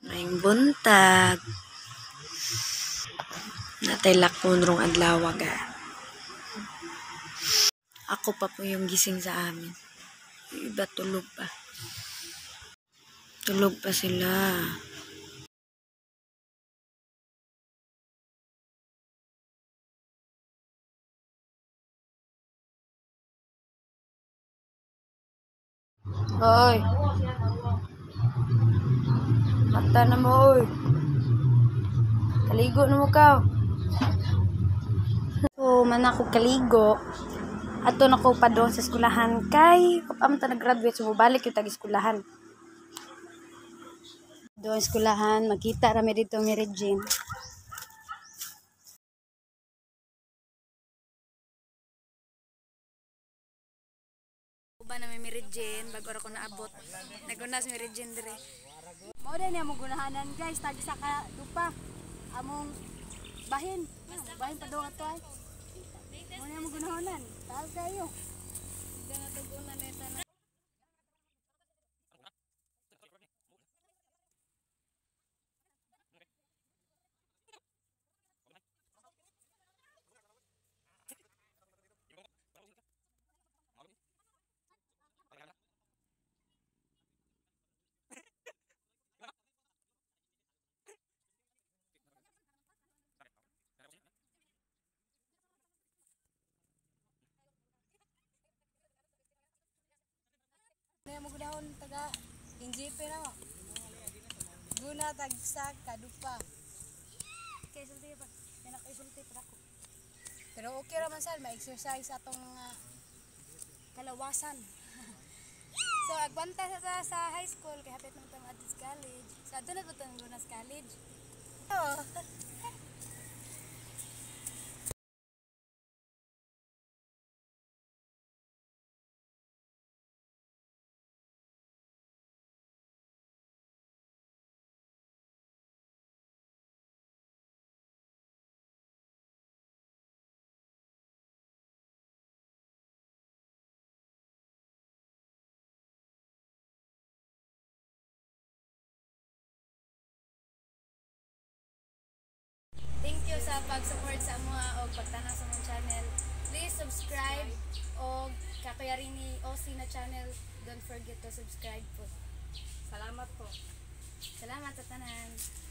Maayong buntag. Natay lakon rong adlaw ga. Ako pa po yung gising sa amin. Yung iba tulog pa. Tulog pa sila. Hoy. Mata na mo, oy. Kaligo na mo ka. So, man ako kaligo. Ato na ko pa doon sa eskulahan kay kapamta nag-graduate so balik yung tag-eskulahan. Doon eskulahan, makita rami dito ni Regine. Uba na may Regine bago ako naabot. Nagunas mi Regine dire. Mao din niya mo gunahanan guys, tagi sa ka dupa. Among bahin. Bahin pa daw ato ay. Mao niya mo gunahanan. Taal kayo. Diyan na tugunan neta na. Niya mo gunahon taga NGP na mo. Guna tag sa kadupa. Kay sulti pa. Kana kay sulti pa ako. Pero okay ra man sal, ma-exercise atong mga kalawasan. So agbanta sa high school kay hapit man ta Adis College. Sa ato na to Lunas College. Oh. Thank you sa pag-support sa mga o pagtanaw sa mong channel. Please subscribe o kakuya rin ni OC na channel. Don't forget to subscribe po. Salamat po. Salamat sa tanan.